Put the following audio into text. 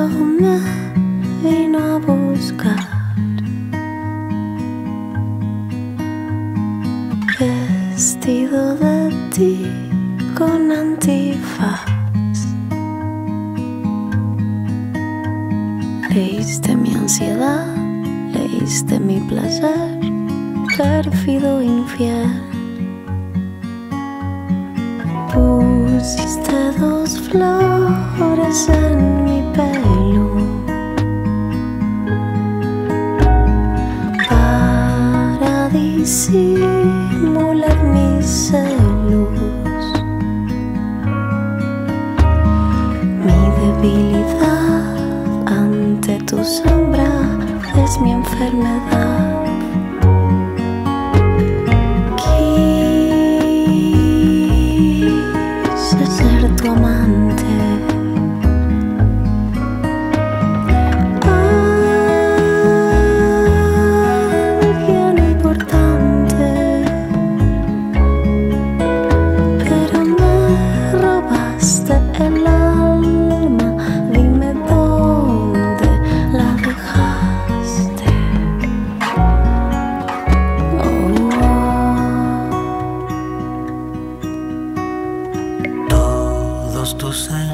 me vino a buscar. Vestido de ti con antifaz. Leíste mi ansiedad, leíste mi placer, pérfido infiel. Pusiste dos flores en mi pelo para disimular mis celos. Mi debilidad ante tu sombra es mi enfermedad. Quise ser tu amante, alguien importante, pero me robaste el alma. Dime dónde la dejaste. Todos tus